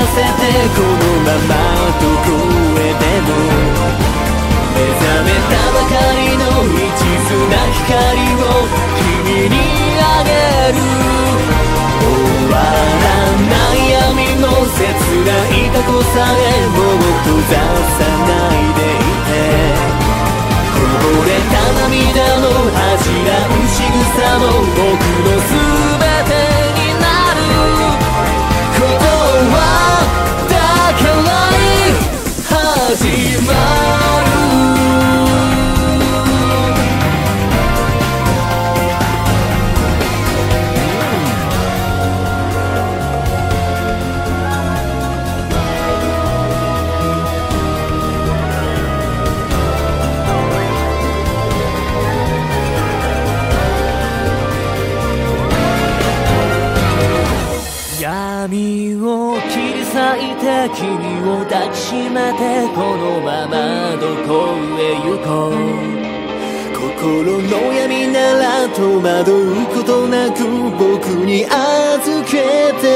せてこのままどこへでも目覚めたばかりの一途な光を君にあげる。終わらない闇の切ない過去さえも閉ざさないでいて、こぼれた涙の恥じらう仕草も僕の全てになる。言葉だけに始まる。闇を切り裂いて君を抱きしめてこのままどこへ行こう。心の闇なら戸惑うことなく僕に預けて、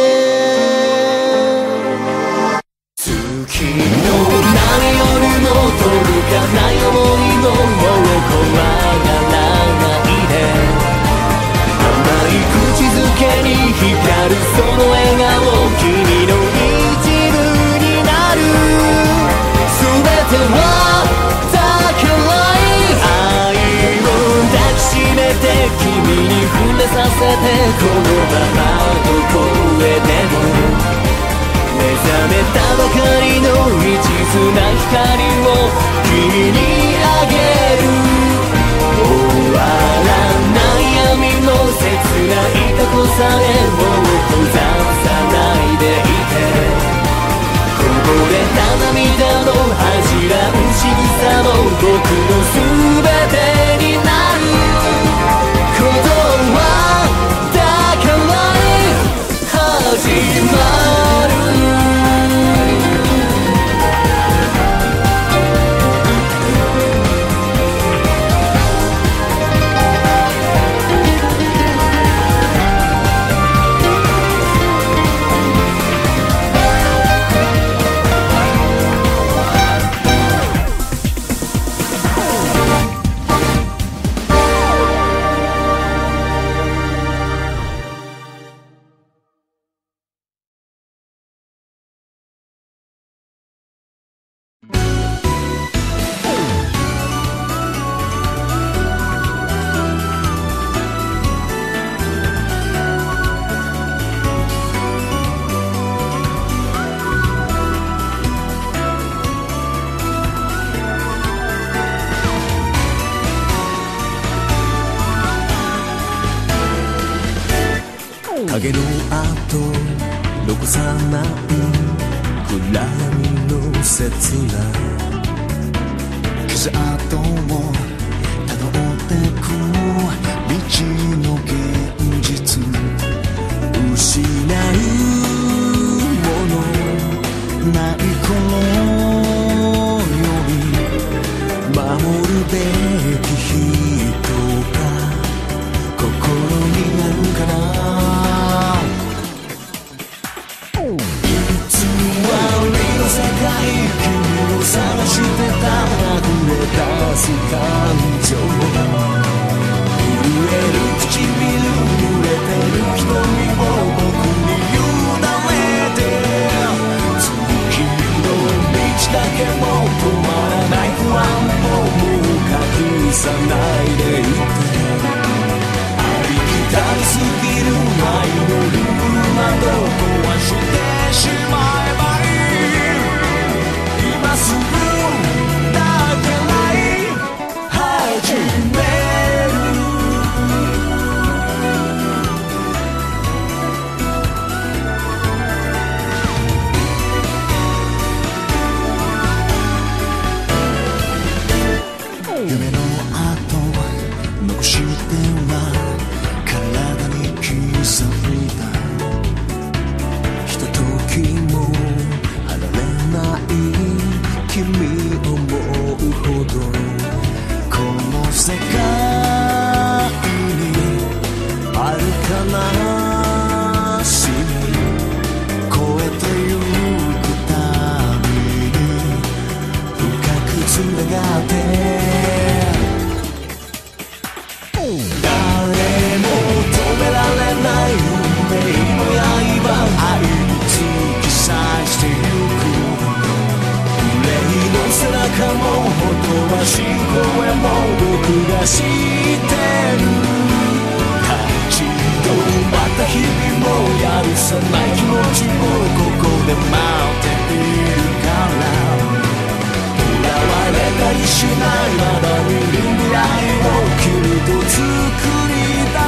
月の波よりも届かない想いのもう怖がらないで、甘い口づけに光るその笑顔君の一部になる。全てはだけない愛を抱きしめて君に触れさせてこのままどこへでも目覚めたばかりの一途な光を君にあげる。終わらない闇の切ない過去さえも閉ざさないでいて、こぼれた涙の恥じらう仕草も僕の全てになる。言葉だけに始まる。 影の跡残さない暗闇の切な傷跡をたどってく道の現実、失うものない頃より守るべき人が心にあるかな。世界君を探してた溢れ出す感情、震える唇濡れてる瞳を僕に委ねて、月の道だけも止まらない不安をもう隠さないでいて、ありきたりすぎる愛のルールなど壊してしまえばいい。今すぐだけない始める。夢の跡残しては体に刻んだひとときも離れない君を思うほど、この世界にあるかなしみ越えてゆく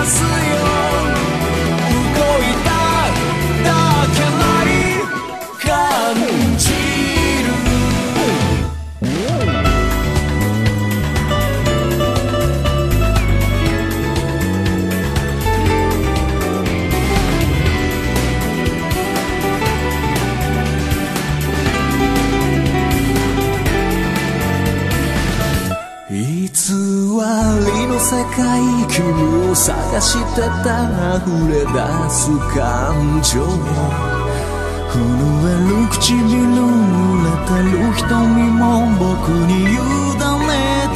すよ動いただけない感じる偽りの世界君を探してた溢れ出す感情震える唇濡れてる瞳も僕に委ねて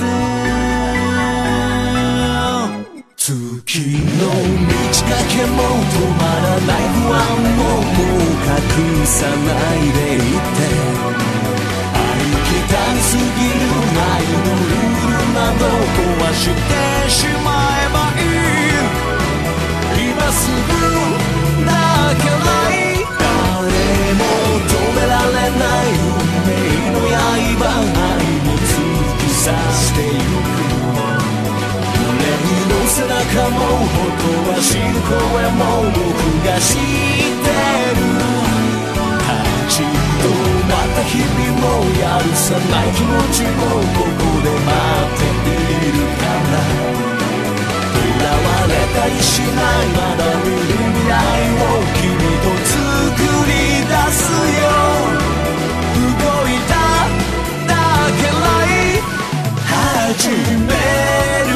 月の満ち欠けも止まらない不安ももう隠さないでいてありきたりすぎる愛のルールなど壊してしまえばいい今すぐだけない誰も止められない運命の刃愛に突き刺してゆく憂いの背中もほとばしる声も僕が知ってる立ち止まった日々もやるさない気持ちもここで待っているから囚われたりしないまだ見る未来を君と作り出すよ動いただけない始める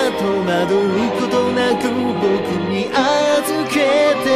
戸惑うことなく僕に預けて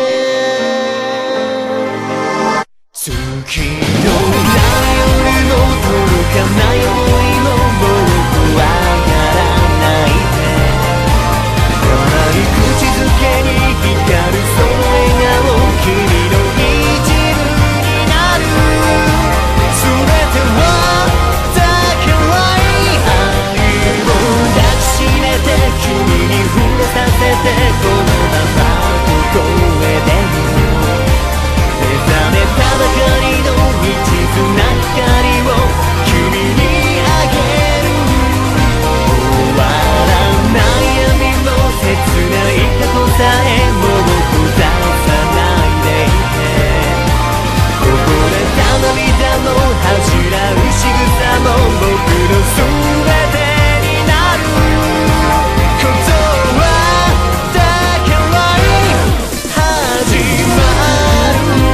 月の何夜も届かない想いのもう怖がらないで甘い口づけに光るその笑顔君の一部になる全てはだからい愛を抱きしめて君に触れさせてこのままここへでも目覚めたばかりの一途な光を君にあげる終わらない闇の切ない過去さえもう閉ざさないでいてこぼれた涙も恥じらう仕草も僕の全てになることはだから始まる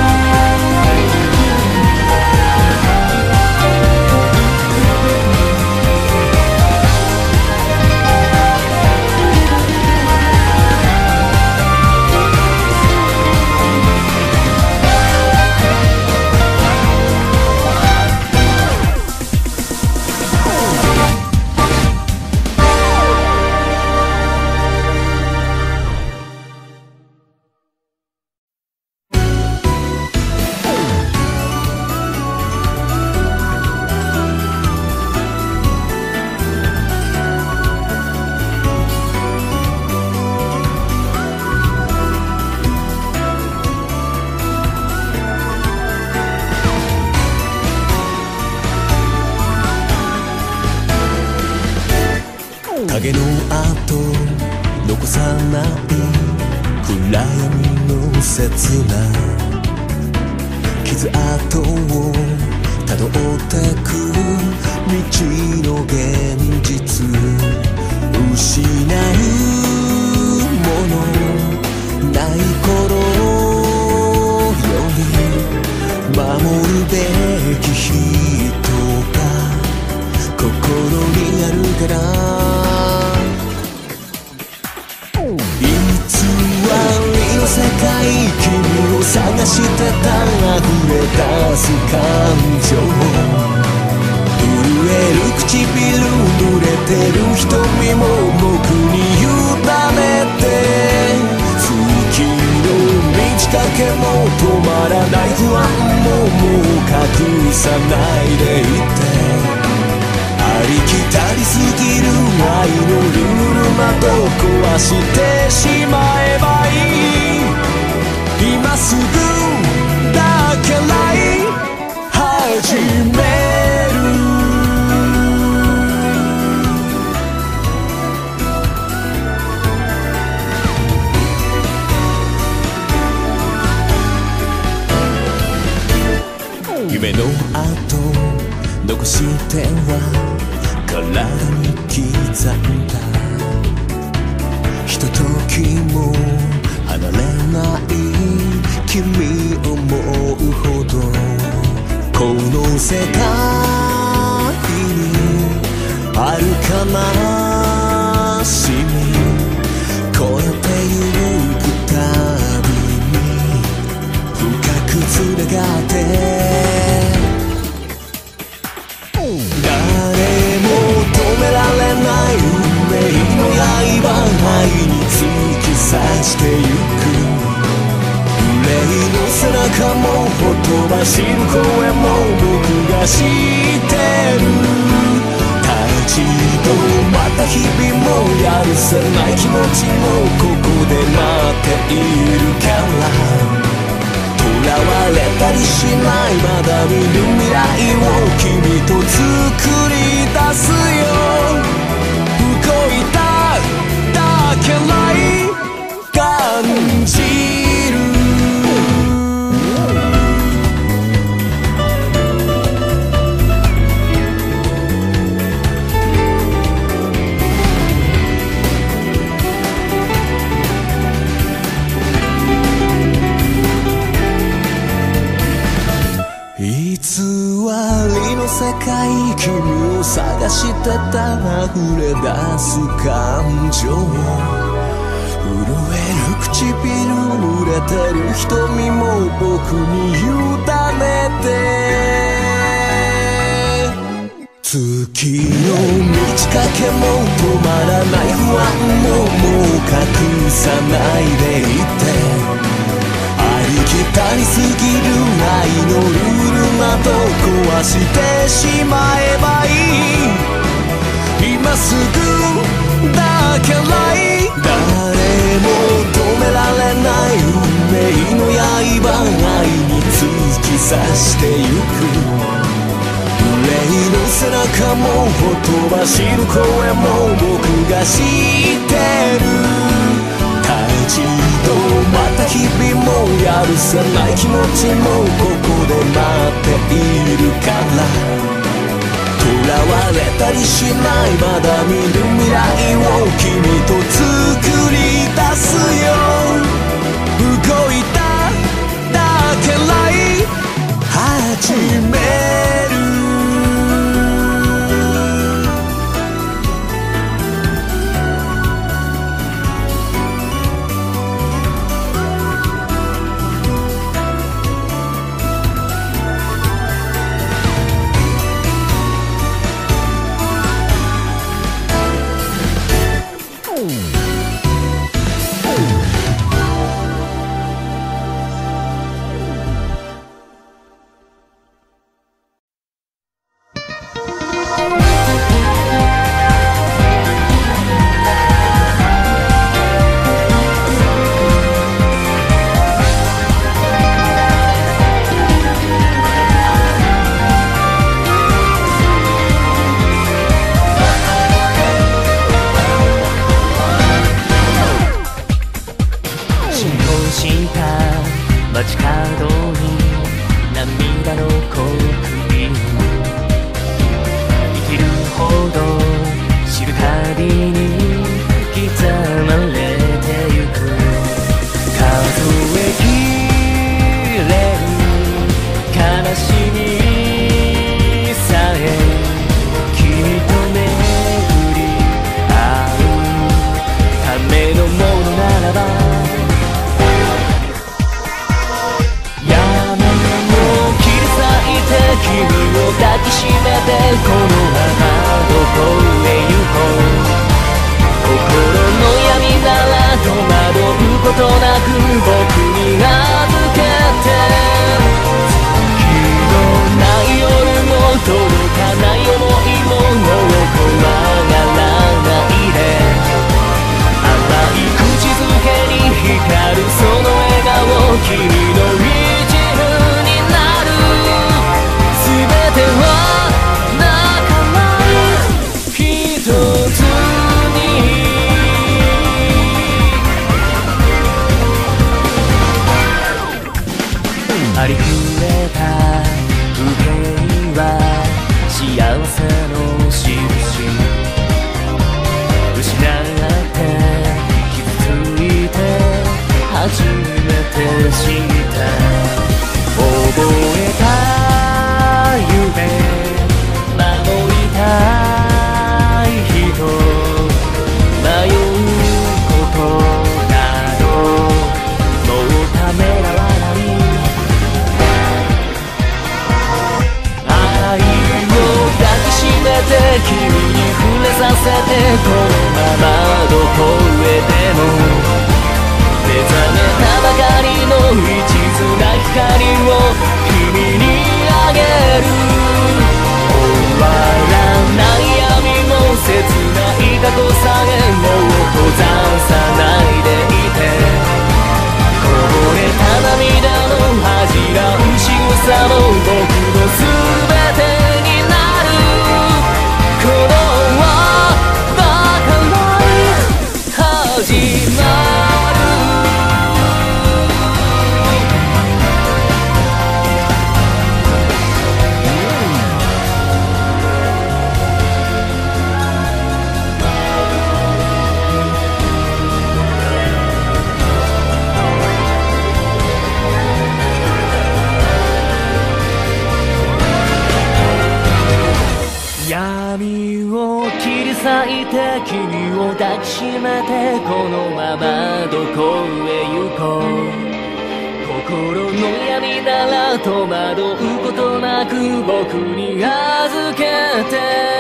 影の跡残さない暗闇の切な傷跡をたどってく道の現実失うものない頃より守るべき人が心にあるから世界君を探してた溢れ出す感情震える唇濡れてる瞳も僕に委ねて月の満ち欠けも止まらない不安ももう隠さないでいてありきたりすぎる愛のルールなど壊してしまえばいい今すぐだから始める夢の跡残しては体に刻んだひとときも離れない君思うほどこの世界にある悲しみ越えてゆくたびに深くつながって誰も止められない運命の刃愛に突き刺してゆく憂いの背中もほとばしる声も僕が知ってる立ち止まった日々もやるせない気持ちもここで待っているから囚われたりしないまだ見ぬ未来を君と作り出すよ動いただけない感じる偽りの世界界君を探してた溢れ出す感情、震える唇、濡れてる瞳も僕に委ねて、月の満ち欠けも止まらない不安ももう隠さないでいて、ありきたりすぎる愛のルールなど壊してしまえばいい、今すぐだからいい、誰も止められない運命の刃、愛に突き刺してゆく、憂いの背中もほとばしる声も僕が知ってる、立ち止まった日々もやるせない気持ちもここで待っているから、囚われたりしないまだ見る未来を君と作り出すよ、動いただけらい始める。 Oh. めてこのままどこへ行こう。心の闇なら戸惑うことなく僕に預けて。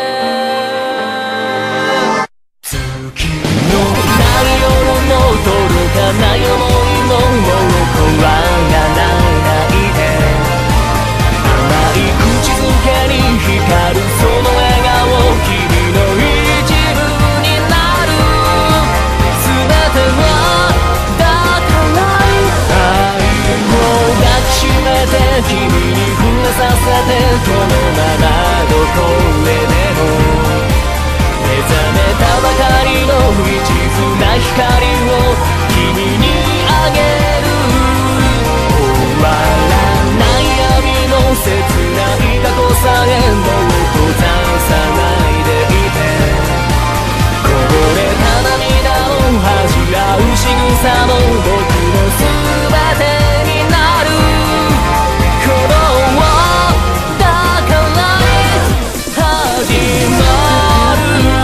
月のない夜も届かない想いももう怖がらないで。甘い口づけに光るその笑顔、君の一部になる。全てはだから愛を抱きしめて君に触れさせて、このままどこへでも目覚めたばかりの一途な光を君にあげる。終わらない闇の切ない過去さえもう閉ざさないでいて。こぼれた涙を恥じ合う仕草も僕の全てになる。鼓動をだから始まる。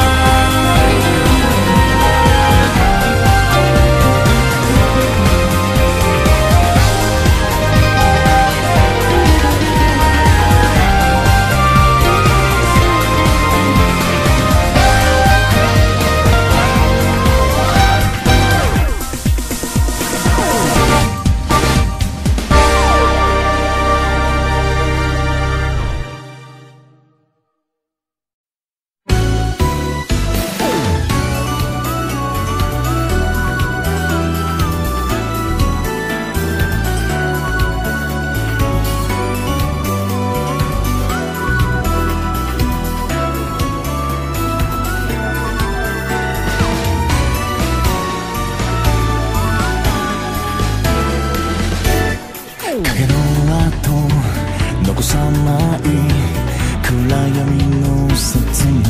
影の跡残さない暗闇の切な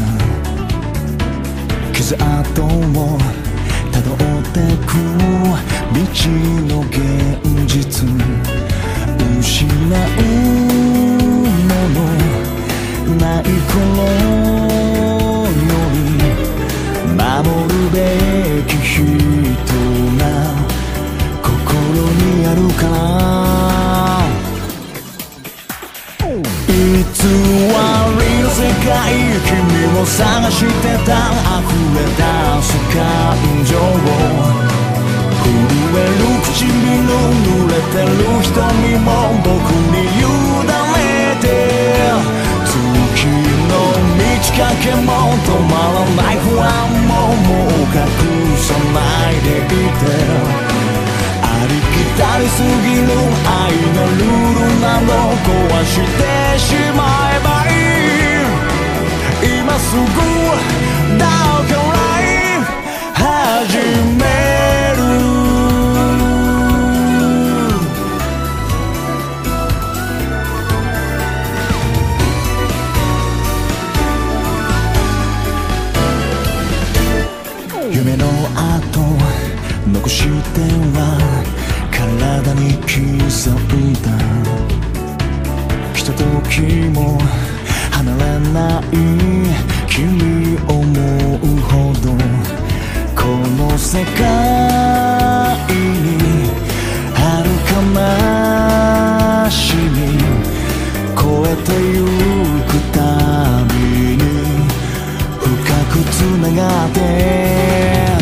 傷跡をたどってく道の現実。失うものない頃より守るべき人が心にあるから。偽りの世界、君を探してた溢れ出す感情を。震える唇、濡れてる瞳も僕に委ねて。月の満ち欠けも止まらない不安ももう隠さないでいて。ありきたりすぎる愛のルールなど壊してしまえばいい。今すぐだから始める。夢の跡残しては体に刻んだ。ひとときも離れない君を思うほどこの世界にある悲しみ越えてゆくたびに深くつながって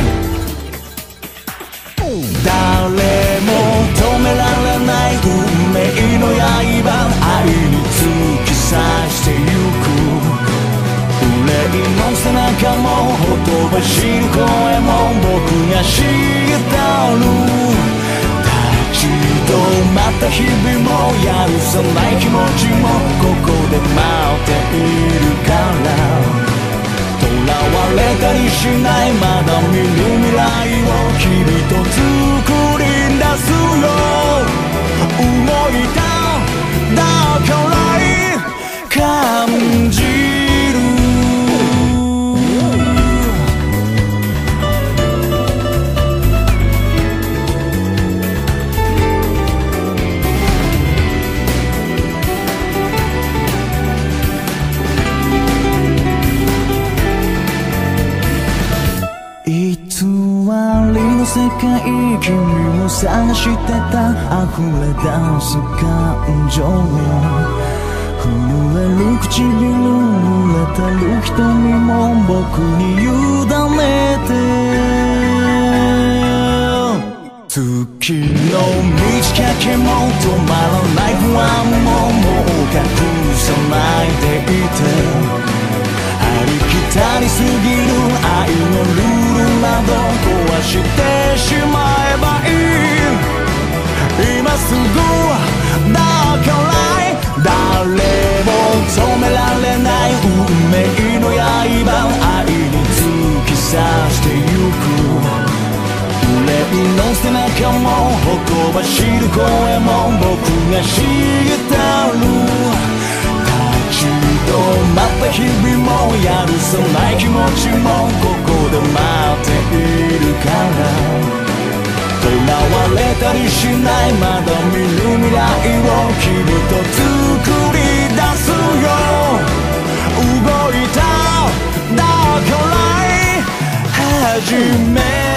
誰も止められない運命の刃愛に突き刺してゆく憂いの背中もほとばしる声も僕が知ってる立ち止まった日々も許さない気持ちもここで待っているから囚われたりしないまだ見ぬ未来を君と作り出すよ動いただから感じるわりの世界君を探してた溢れ出す感情震える唇濡れてる瞳も僕に委ねて月の満ち欠けも止まらない不安ももう隠さないでいてありきたりすぎる愛のルールなど壊してしまえばいい今すぐだから誰も止められない運命の刃愛に突き刺してゆく憂いの背中もほとばしる声も僕が知ってる立ち止まった日々もやるそない気持ちもここで待っているから囚われたりしないまだ見ぬ未来を君と作り出すよ動いただから始め